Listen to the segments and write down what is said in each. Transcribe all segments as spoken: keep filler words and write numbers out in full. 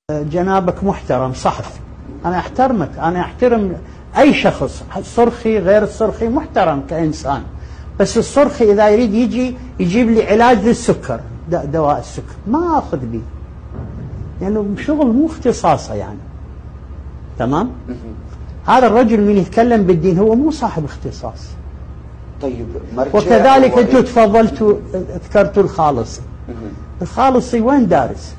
جنابك محترم صحفي، أنا أحترمك، أنا أحترم أي شخص، الصرخي غير الصرخي محترم كإنسان، بس الصرخي إذا يريد يجي يجيب لي علاج للسكر، دواء السكر ما أخذ به، لأنه يعني شغل مو اختصاصه يعني. تمام؟ هذا الرجل من يتكلم بالدين هو مو صاحب اختصاص. طيب وكذلك أنتم تفضلتوا ذكرتوا الخالصي. الخالصي وين دارس؟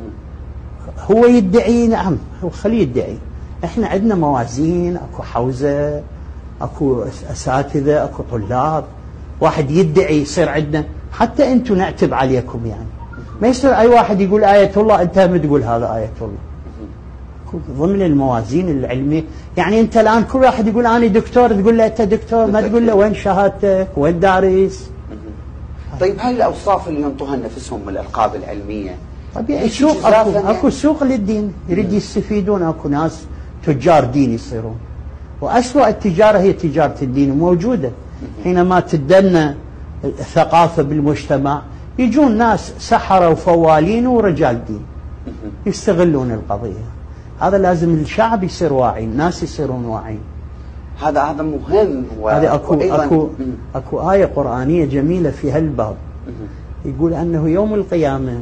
هو يدعي، نعم هو خليه يدعي. احنا عندنا موازين، اكو حوزه، اكو اساتذه، اكو طلاب. واحد يدعي يصير عندنا، حتى انتم نعتب عليكم يعني. ما يصير اي واحد يقول آية الله انت هم تقول هذا آية الله. اكو ضمن الموازين العلميه، يعني انت الان كل واحد يقول انا دكتور تقول له انت دكتور، ما تقول له وين شهادتك؟ وين دارس؟ طيب هاي الاوصاف اللي ينطوها لنفسهم من الالقاب العلميه طبيعي سوق، اكو, أكو سوق للدين يريد يستفيدون، اكو ناس تجار دين يصيرون، وأسوأ التجاره هي تجاره الدين موجوده. حينما تدنى الثقافه بالمجتمع يجون ناس سحره وفوالين ورجال دين يستغلون القضيه. هذا لازم الشعب يصير واعي، الناس يصيرون واعيين. هذا هذا مهم. هذه اكو اكو اكو آية قرآنية جميلة في هالباب، يقول انه يوم القيامة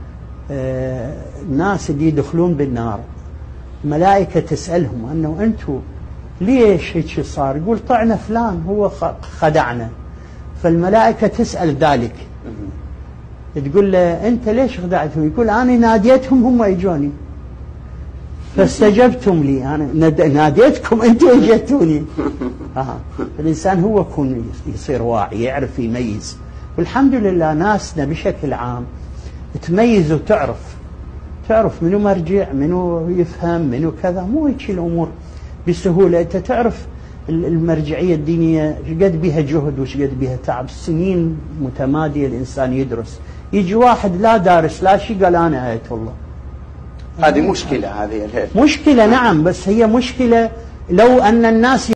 آه الناس اللي يدخلون بالنار ملائكة تسألهم انه انتم ليش هيك صار؟ يقول طعنا فلان هو خدعنا، فالملائكة تسأل ذلك، تقول له انت ليش خدعتهم؟ يقول انا ناديتهم هم اجوني فاستجبتم لي، انا ناديتكم انتم اجيتوني. آه. الانسان هو يكون يصير واعي، يعرف يميز، والحمد لله ناسنا بشكل عام تميز وتعرف، تعرف منو مرجع، منو يفهم، منو كذا، مو هيك الامور بسهوله. انت تعرف المرجعيه الدينيه ايش قد بها جهد وايش قد بها تعب، سنين متماديه الانسان يدرس. يجي واحد لا دارس لا شيء قال انا آية الله. هذه مشكله، هذه مشكله نعم، بس هي مشكله لو ان الناس